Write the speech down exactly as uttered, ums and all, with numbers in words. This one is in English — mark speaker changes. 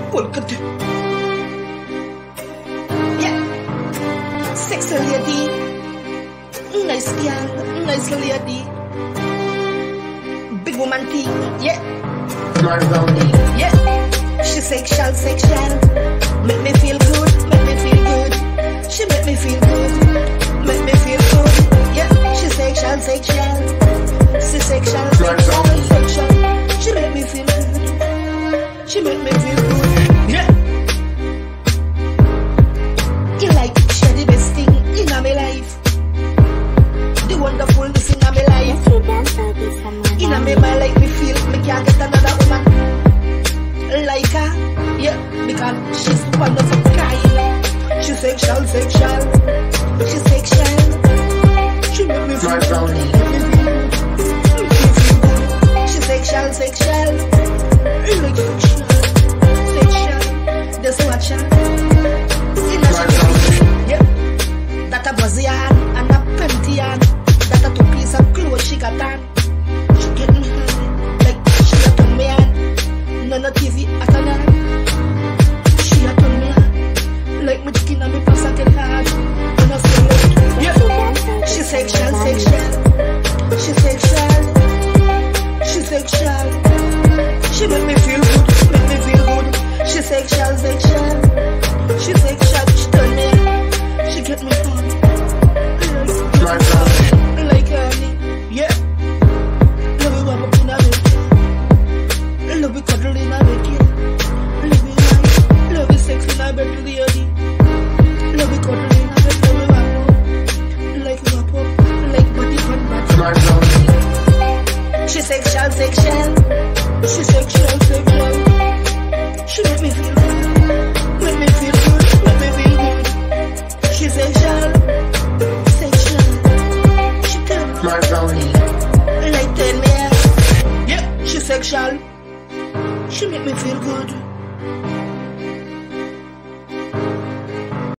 Speaker 1: Oldgod. Yeah, sexy lady, nice girl, nice lady, big woman thing, yeah. Yeah, she sexual, sexual, make me feel good, make me feel good. She make me feel good, make me feel good. Yeah, she sexual, sexual, she sexual, sexual, sexual. She make me feel good, she make me feel good. Yeah, you like she the best thing in my life, the wonderfulness in my life. In my mind, like me feel me can't get another woman like her. Yeah, because she's one of a kind. She sexual, sexual, she sexual. She make me feel good. She sexual, sexual, like sexual, sexual. Just watch her. Yeah, that a Brazilian and a Pantheon. That a two piece of clothes she got on. She get me like she a turn me on. None of T V at all. She a turn me on. Like my chicken and me pass a get hard. And I say like, yeah. She sexual, sexual. She sexual. She sexual. She make me feel good, make me feel good. She sexual, sexual. She sexual, she turn me on. She get me fun. Like, like honey, yeah. Love it warm up in a bed. Love it cuddle in a bed, yeah. Love it nice, love it sex in a bed, lady. Love it cuddle in a bed, love it warm up. Like wrap up, like body pan body. She sexual, sexual. She sexual, sexual. She make me feel good, make me feel good, make me feel good. She sexual, sexual. She tell me, like tell me, yeah. She sexual. She make me feel good.